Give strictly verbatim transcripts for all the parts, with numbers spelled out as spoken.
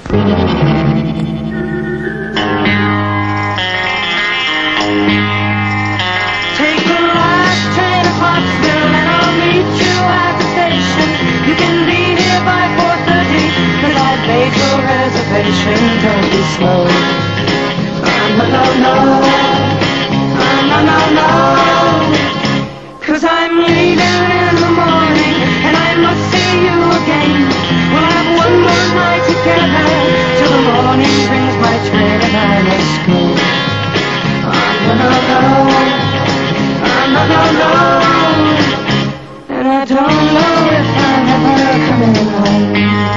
Take the last train to Pottsville and I'll meet you at the station. You can be here by four thirty, cause I've made your reservation. Don't be slow. Oh, no, no, no. Oh, no, no, no. Cause I'm leaving in the morning and I must see you again. We'll have one more night together till the morning brings my train and I must go. Oh, no, no, no. Oh, no, no, no. And I don't know if I'm ever coming home.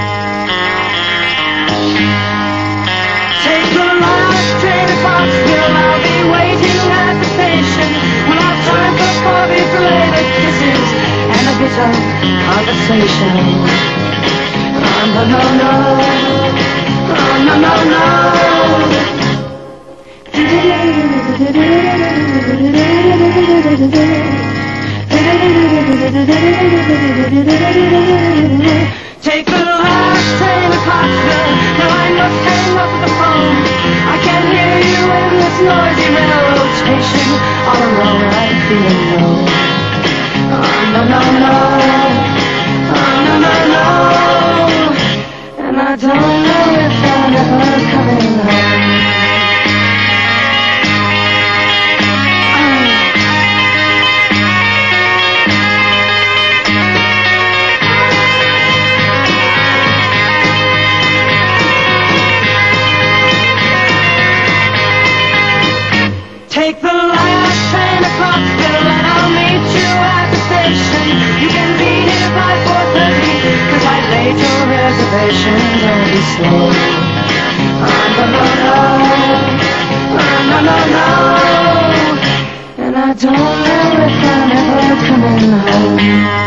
Take the last train to Pottsville, I'll be waiting at the station. We'll have time for coffee, belated kisses, and a bit of conversation. Oh, no, no, no. Oh, no, no, no. Take the last train to Pottsville. Now I must hang up the phone. I can't hear you in this noisy railroad station. All alone I'm feeling low. Oh, no, no, no. Oh, no, no, no. And I don't know if I'm ever coming home. Take the last train to Pottsville and I'll meet you at the station. You can be here by four thirty, cause I made your reservation. Don't be slow. Oh, no, no, no. Oh, no, no, no. And I don't know if I'm ever coming home.